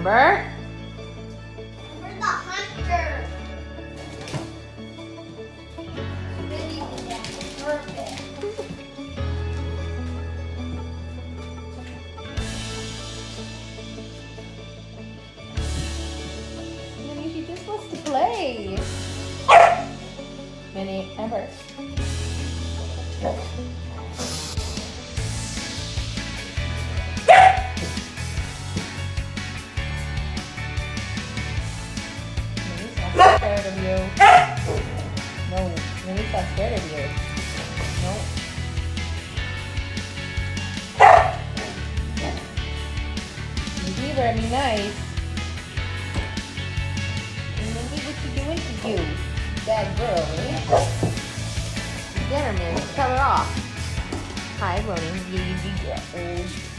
Ember? We're the hunter. Minnie did that perfect. Minnie, she just wants to play. Minnie, Ember. Scared of you. No, Minnie's not scared of you. No. You better be nice. Minnie, what you doing to you? Bad girl, eh? Get her, Minnie. Tell her off. Hi, Ronnie. You girl.